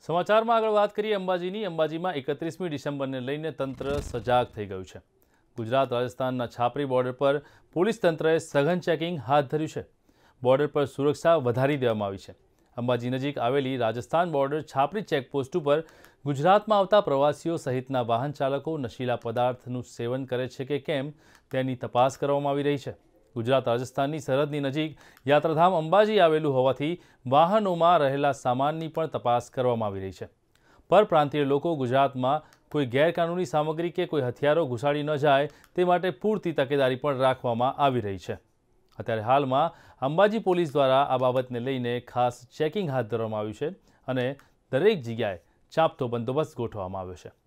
સમાચારમાં આગળ વાત કરીએ અંબાજીની। અંબાજીમાં 31મી ડિસેમ્બરને લઈને તંત્ર સજાગ થઈ ગયું છે। ગુજરાત રાજસ્થાનના છાપરી બોર્ડર પર પોલીસ તંત્રએ સઘન ચેકિંગ હાથ ધર્યું છે। બોર્ડર પર સુરક્ષા વધારી દેવામાં આવી છે। અંબાજી નજીક આવેલી રાજસ્થાન બોર્ડર છાપરી ચેકપોસ્ટ ઉપર ગુજરાતમાં આવતા પ્રવાસીઓ સહિતના વાહન ચાલકો નશીલા પદાર્થનું સેવન કરે છે કે કેમ તેની તપાસ કરવામાં આવી રહી છે। ગુજરાત રાજસ્થાનની સરહદની નજીક યાત્રાધામ અંબાજી આવેલું હોવાથી વાહનોમાં રહેલા સામાનની પણ તપાસ કરવામાં આવી રહી છે। પરપ્રાંતીય લોકો ગુજરાતમાં કોઈ ગેરકાનૂની સામગ્રી કે કોઈ હથિયારો ઘુસાડી ન જાય તે માટે પૂરતી તકેદારી પણ રાખવામાં આવી રહી છે। અત્યારે હાલમાં અંબાજી પોલીસ દ્વારા આ બાબતને લઈને ખાસ ચેકિંગ હાથ ધરવામાં આવ્યું છે અને દરેક જગ્યાએ ચાંપતો બંદોબસ્ત ગોઠવવામાં આવ્યો છે।